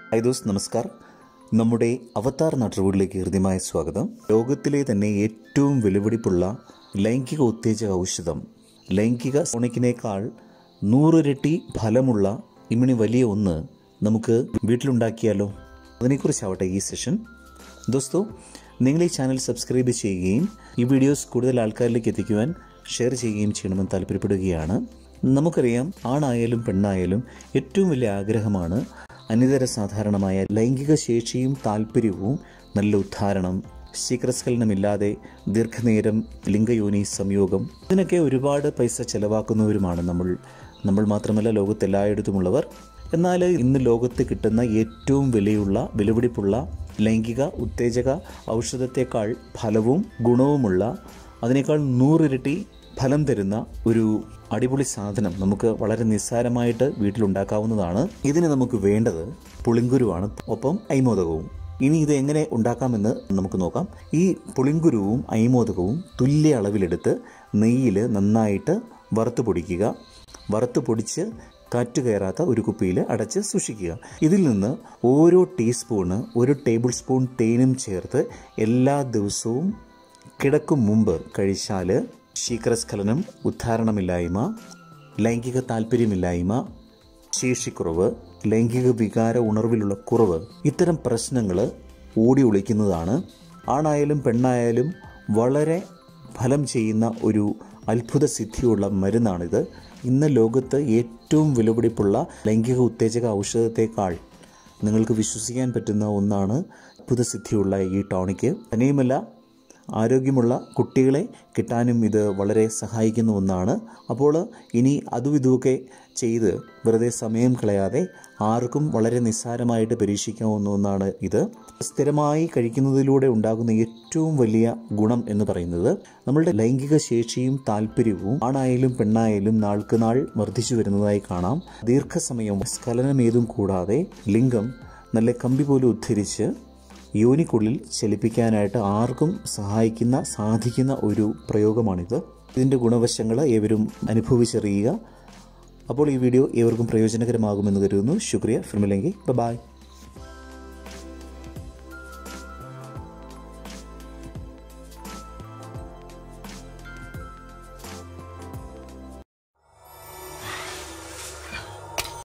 Hi ദോസ്ത്, നമസ്കാർ. നമ്മുടെ അവതാർ നാട്ടുകൂടിലേക്ക് ഹൃദ്യമായ സ്വാഗതം. ലോകത്തിലെ തന്നെ ഏറ്റവും വിലപിടിപ്പുള്ള ലൈംഗിക ഉത്തേജക ഔഷധം, ലൈംഗിക സോണിക്കിനേക്കാൾ 100 ഇരട്ടി ഫലമുള്ള ഇമ്മിണി വലിയ ഒന്ന് നമുക്ക് വീട്ടിലുണ്ടാക്കിയാലോ? അതിനെക്കുറിച്ചാവട്ടെ ഈ സെഷൻ. ദോസ്തോ, നിങ്ങൾ ഈ ചാനൽ സബ്സ്ക്രൈബ് ചെയ്യുകയും ഈ വീഡിയോസ് കൂടുതൽ ആൾക്കാരിലേക്ക് എത്തിക്കുവാൻ ഷെയർ ചെയ്യുകയും ചെയ്യണമെന്ന് താല്പര്യപ്പെടുകയാണ്. നമുക്കറിയാം, ആണായാലും പെണ്ണായാലും ഏറ്റവും വലിയ ആഗ്രഹമാണ് അനിതര സാധാരണമായ ലൈംഗിക ശേഷിയും താല്പര്യവും, നല്ല ഉദ്ധാരണം, ശീഘ്രസ്ഖലനമില്ലാതെ ദീർഘനേരം ലിംഗയോനി സംയോഗം. ഇതിനൊക്കെ ഒരുപാട് പൈസ ചെലവാക്കുന്നവരുമാണ് നമ്മൾ മാത്രമല്ല, ലോകത്തെല്ലായിടത്തുമുള്ളവർ. എന്നാൽ ഇന്ന് ലോകത്ത് കിട്ടുന്ന ഏറ്റവും വിലപിടിപ്പുള്ള ലൈംഗിക ഉത്തേജക ഔഷധത്തെക്കാൾ ഫലവും ഗുണവുമുള്ള, അതിനേക്കാൾ 100 ഇരട്ടി ഫലം തരുന്ന ഒരു അടിപൊളി സാധനം നമുക്ക് വളരെ നിസ്സാരമായിട്ട് വീട്ടിലുണ്ടാക്കാവുന്നതാണ്. ഇതിന് നമുക്ക് വേണ്ടത് പുളിങ്കുരുവാണ്, ഒപ്പം അയ്മോദകവും. ഇനി ഇത് എങ്ങനെ ഉണ്ടാക്കാമെന്ന് നമുക്ക് നോക്കാം. ഈ പുളിങ്കുരുവും അയ്മോദകവും തുല്യ അളവിലെടുത്ത് നെയ്യിൽ നന്നായിട്ട് വറുത്ത് പൊടിക്കുക. വറുത്ത് പൊടിച്ച് കാറ്റ് കയറാത്ത ഒരു കുപ്പിയിൽ അടച്ച് സൂക്ഷിക്കുക. ഇതിൽ നിന്ന് ഓരോ ടീസ്പൂണ് 1 ടേബിൾ സ്പൂൺ തേനും ചേർത്ത് എല്ലാ ദിവസവും കിടക്കും മുമ്പ് കഴിച്ചാൽ ശീഘ്രസ്ഖലനം, ഉദ്ധാരണമില്ലായ്മ, ലൈംഗിക താല്പര്യമില്ലായ്മ, ശേഷിക്കുറവ്, ലൈംഗിക വികാര ഉണർവിലുള്ള കുറവ്, ഇത്തരം പ്രശ്നങ്ങൾ ഓടി ഒളിക്കുന്നതാണ്. ആണായാലും പെണ്ണായാലും വളരെ ഫലം ചെയ്യുന്ന ഒരു അത്ഭുത സിദ്ധിയുള്ള മരുന്നാണിത്. ഇന്ന് ലോകത്ത് ഏറ്റവും വിലപിടിപ്പുള്ള ലൈംഗിക ഉത്തേജക ഔഷധത്തെക്കാൾ നിങ്ങൾക്ക് വിശ്വസിക്കാൻ പറ്റുന്ന ഒന്നാണ് അത്ഭുത സിദ്ധിയുള്ള ഈ ടോണിക്ക്. തന്നെയുമല്ല, ആരോഗ്യമുള്ള കുട്ടികളെ കിട്ടാനും ഇത് വളരെ സഹായിക്കുന്ന ഒന്നാണ്. അപ്പോൾ ഇനി അതും ഇതുമൊക്കെ ചെയ്ത് വെറുതെ സമയം കളയാതെ ആർക്കും വളരെ നിസ്സാരമായിട്ട് പരീക്ഷിക്കാവുന്ന ഒന്നാണ് ഇത്. സ്ഥിരമായി കഴിക്കുന്നതിലൂടെ ഉണ്ടാകുന്ന ഏറ്റവും വലിയ ഗുണം എന്ന് പറയുന്നത് നമ്മളുടെ ലൈംഗിക ശേഷിയും താല്പര്യവും ആണായാലും പെണ്ണായാലും നാൾക്ക് നാൾ വർദ്ധിച്ചു വരുന്നതായി കാണാം. ദീർഘസമയം സ്ഖലനമേതും കൂടാതെ ലിംഗം നല്ല കമ്പി പോലെ ഉദ്ധരിച്ച് യോനിക്കുള്ളിൽ ചലിപ്പിക്കാനായിട്ട് ആർക്കും സാധിക്കുന്ന ഒരു പ്രയോഗമാണിത്. ഇതിൻ്റെ ഗുണവശങ്ങൾ ഏവരും അനുഭവിച്ചറിയുക. അപ്പോൾ ഈ വീഡിയോ ഏവർക്കും പ്രയോജനകരമാകുമെന്ന് കരുതുന്നു. ശുക്രിയ. ഫിർ മിലേംഗെ. ബൈ.